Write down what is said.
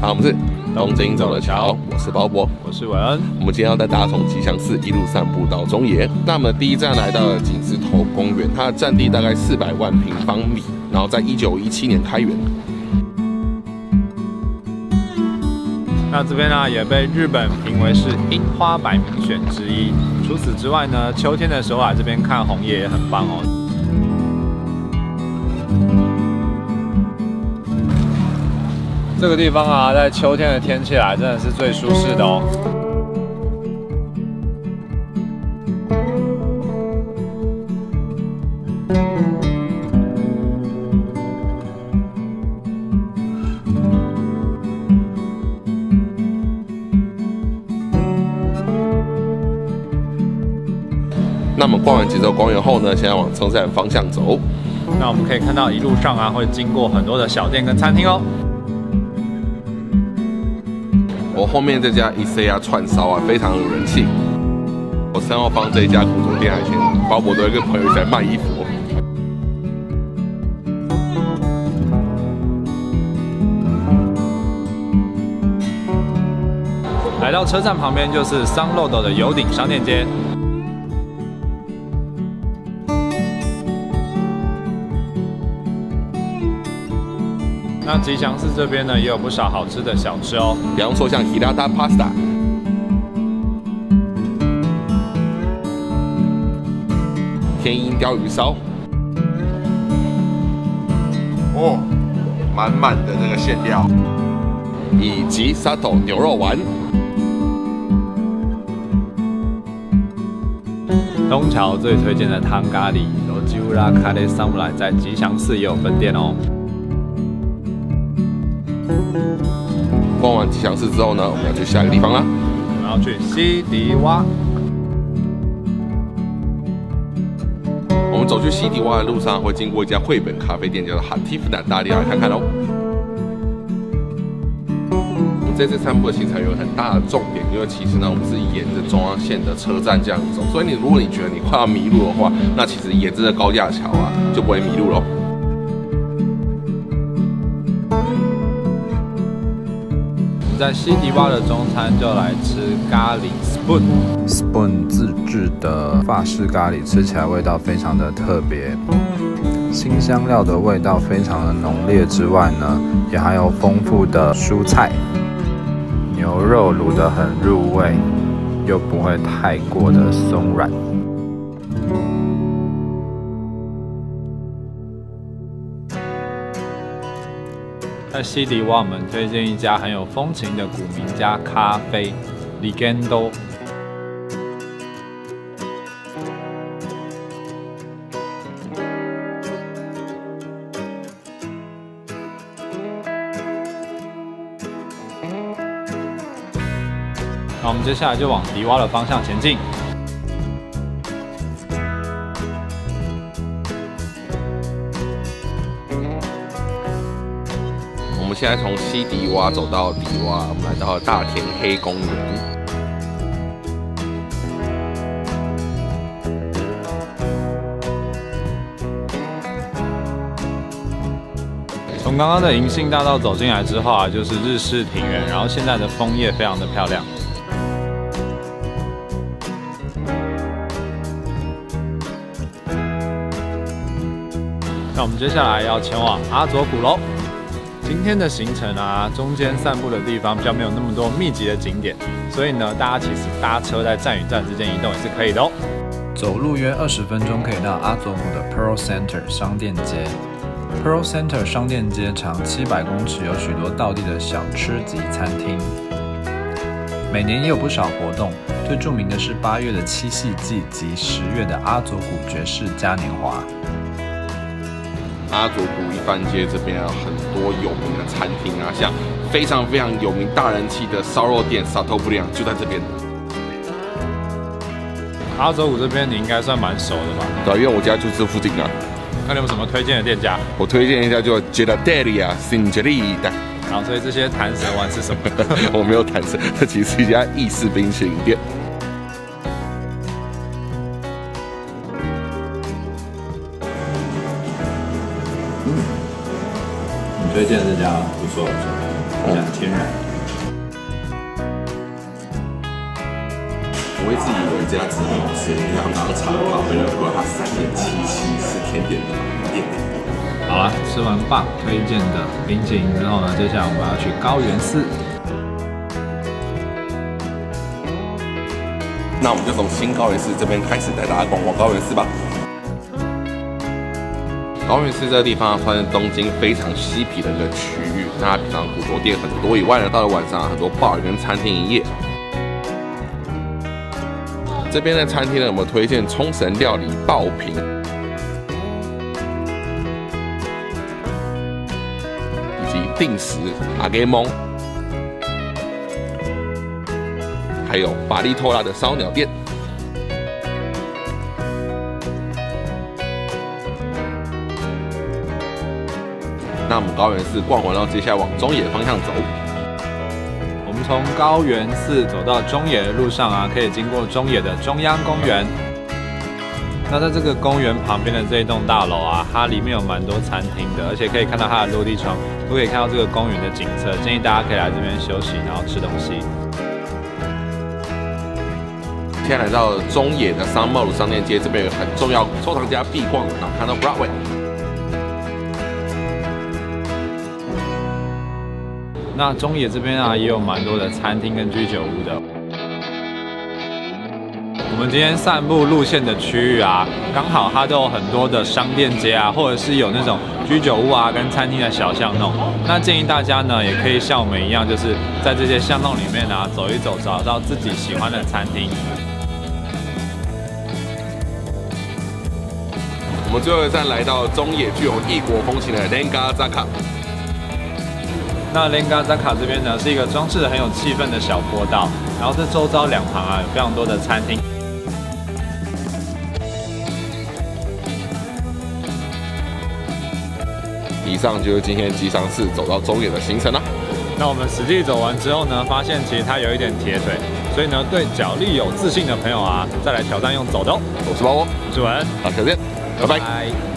好，我们是东京走的桥，我是鲍勃， 我是韦恩。 我们今天要带大家从吉祥寺一路散步到中野。那么第一站来到了井字头公园，它的占地大概400万平方米，然后在1917年开园。 那这边呢也被日本评为是樱花百名选之一。除此之外呢，秋天的时候来这边看红叶也很棒哦。这个地方啊，在秋天的天气来真的是最舒适的哦。 那么逛完吉州公园后呢，现在往车站方向走。 那我们可以看到一路上啊，会经过很多的小店跟餐厅哦。 我后面这家ISEA串烧啊，非常有人气。我身后方这一家古着店，以前鲍勃都会跟朋友一起来卖衣服。 来到车站旁边就是桑漏斗的有顶商店街。那吉祥寺这边呢，也有不少好吃的小吃哦， 比方说像 Hirata Pasta、天鹰鲷鱼烧， 哦，满满的这个馅料， 以及 Sato 牛肉丸。 东桥最推荐的汤咖喱Rojiura Kare Samurai 在吉祥寺也有分店哦。 逛完吉祥寺之后呢，我们要去下一个地方啦。 我们要去西迪洼。 我们走去西迪洼的路上，会经过一家绘本咖啡店，叫做 Hatifna， 大家一定要来看看哦。我们这次散步的行程有很大的重点，因为其实呢，我们是沿着中央线的车站这样走，所以如果你觉得你快要迷路的话，那其实沿着这高架桥啊，就不会迷路喽。 在西迪洼的中餐就来吃咖喱 Spoon 自制的法式咖喱，吃起来味道非常的特别，辛香料的味道非常的浓烈之外呢，也含有丰富的蔬菜，牛肉卤得很入味，又不会太过的松软。在西迪洼，我们推荐一家很有风情的古民家咖啡 Ligendo。那我们接下来就往迪洼的方向前进。 我们现在从西迪洼走到迪洼，我们来到大田黑公园。 从刚刚的银杏大道走进来之后啊，就是日式庭园，然后现在的枫叶非常的漂亮。那我们接下来要前往阿佐谷喽。今天的行程啊，中间散步的地方比较没有那么多密集的景点，所以呢，大家其实搭车在站与站之间移动也是可以的哦。走路约20分钟可以到阿佐谷的 Pearl Center 商店街。Pearl Center 商店街长700公尺，有许多道地的小吃及餐厅。每年也有不少活动，最著名的是8月的七夕祭及10月的阿佐谷爵士嘉年华。 阿佐谷一番街这边有很多有名的餐厅啊，像非常非常有名、大人气的烧肉店 Sato 不良就在这边。 阿佐谷这边你应该算蛮熟的吧？ 对，因为我家就这附近啊。 那你有什么推荐的店家？ 我推荐一家叫 Gelateria Singerita。 好，所以这些弹舌丸是什么？ 我没有弹舌，这其实是一家意式冰淇淋店。 你推荐这家不错，不错。 比较天然。 我一直以为这家只很好吃，因为他们刚查了咖啡的，不过它3.77是甜点的店。 好了，吃完爸推荐的冰淇淋之后呢，接下来我们要去高原寺。 那我们就从新高原寺这边开始带大家逛逛高原寺吧。高原寺这个地方算是东京非常嬉皮的一个区域，那它平常古着店很多以外呢，到了晚上很多 bar 跟餐厅营业。这边的餐厅呢，我们推荐冲绳料理爆品，以及定时阿给蒙，还有巴利托拉的烧鸟店。那我们高原寺逛完了，接下来往中野方向走。 我们从高原寺走到中野的路上啊，可以经过中野的中央公园。那在这个公园旁边的这一栋大楼啊，它里面有蛮多餐厅的，而且可以看到它的落地窗，都可以看到这个公园的景色。建议大家可以来这边休息，然后吃东西。 现在来到中野的商贸路商店街，这边有很重要收藏家必逛，然后看到 Broadway。 那中野这边啊，也有蛮多的餐厅跟居酒屋的。我们今天散步路线的区域啊，刚好它都有很多的商店街啊，或者是有那种居酒屋啊跟餐厅的小巷弄。那建议大家呢，也可以像我们一样，就是在这些巷弄里面啊走一走，找到自己喜欢的餐厅。 我们最后一站来到中野具有异国风情的 Rengazaka。 那 Rengazaka 这边呢，是一个装饰的很有气氛的小坡道，然后这周遭两旁啊有非常多的餐厅。 以上就是今天吉祥寺走到中野的行程了。 那我们实际走完之后呢，发现其实它有一点铁腿，所以呢，对脚力有自信的朋友啊，再来挑战用走的哦。 我是包窝， 我是文， 好，下次见，拜拜。